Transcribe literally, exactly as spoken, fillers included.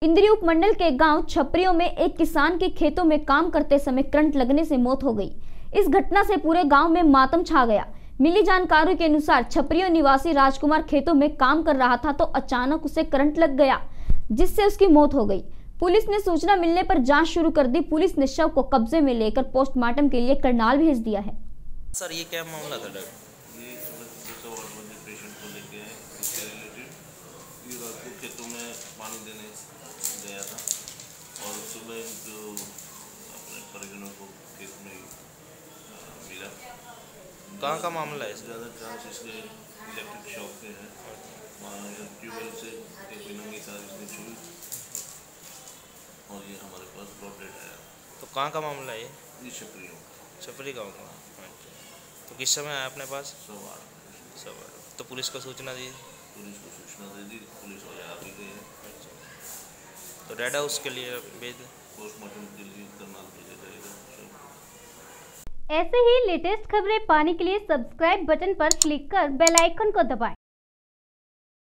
इंद्री उपमंडल के गांव छपरियों में एक किसान के खेतों में काम करते समय करंट लगने से मौत हो गई। इस घटना से पूरे गांव में मातम छा गया। मिली जानकारी के अनुसार छपरियों निवासी राजकुमार खेतों में काम कर रहा था तो अचानक उसे करंट लग गया, जिससे उसकी मौत हो गई। पुलिस ने सूचना मिलने पर जांच शुरू कर दी। पुलिस ने शव को कब्जे में लेकर पोस्टमार्टम के लिए करनाल भेज दिया है। सर, ये क्या मामला था? ये पेशेंट को लेके आए, इसके रिलेटेड ये रात को खेतों में पानी देने गया था और सुबह जो अपने परिजनों को खेत में मिला। कहाँ का मामला है? ज़्यादा चांस इसके इलेक्ट्रिक शॉक के हैं। ट्यूबवेल से एक नंगी तार इसमें छुई और ये हमारे पास ब्रॉडेड आया। तो कहाँ का मामला है? ये छपरियों छपरी गाँव का। तो किस समय आया अपने पास? सब आ रहे सब आ तो पुलिस को सूचना दी? पुलिस को सूचना दे दी, पुलिस वाले आ भी गए हैं। तो डेड हाउस के लिए भेज पोस्टमार्टम के लिए करनाल भेजा जाएगा। ऐसे ही लेटेस्ट खबरें पाने के लिए सब्सक्राइब बटन पर क्लिक कर बेल आइकन को दबाएं।